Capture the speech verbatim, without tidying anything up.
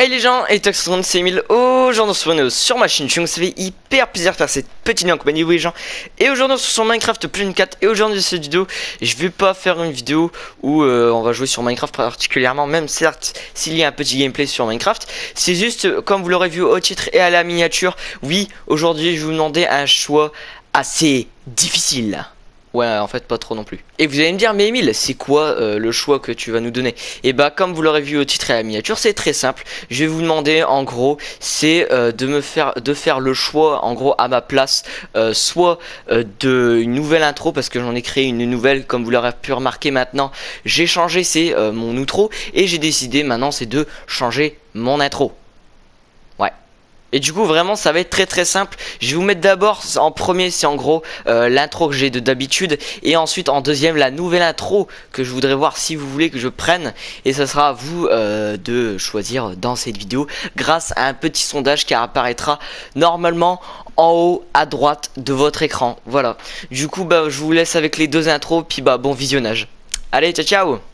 Hey les gens, et Toxron, c'est Emile. Aujourd'hui on se retrouve sur ma chaîne YouTube. Ça fait hyper plaisir de faire cette petite vidéo en compagnie de vous les gens. Et aujourd'hui on se retrouve sur Minecraft Plune quatre. Et aujourd'hui cette vidéo, je vais pas faire une vidéo où euh, on va jouer sur Minecraft particulièrement, même certes s'il y a un petit gameplay sur Minecraft. C'est juste, comme vous l'aurez vu au titre et à la miniature, oui, aujourd'hui je vais vous demander un choix assez difficile. Ouais, en fait pas trop non plus. Et vous allez me dire, mais Emile, c'est quoi euh, le choix que tu vas nous donner? Et bah comme vous l'aurez vu au titre et à la miniature, c'est très simple. Je vais vous demander en gros, c'est euh, de me faire de faire le choix en gros à ma place, euh, soit euh, de une nouvelle intro, parce que j'en ai créé une nouvelle, comme vous l'aurez pu remarquer maintenant. J'ai changé, c'est euh, mon outro, et j'ai décidé maintenant c'est de changer mon intro. Ouais. Et du coup vraiment ça va être très très simple. Je vais vous mettre d'abord en premier, c'est en gros euh, l'intro que j'ai de d'habitude, et ensuite en deuxième la nouvelle intro que je voudrais voir si vous voulez que je prenne, et ça sera à vous euh, de choisir dans cette vidéo grâce à un petit sondage qui apparaîtra normalement en haut à droite de votre écran. Voilà, du coup bah je vous laisse avec les deux intros, puis bah bon visionnage. Allez, ciao ciao.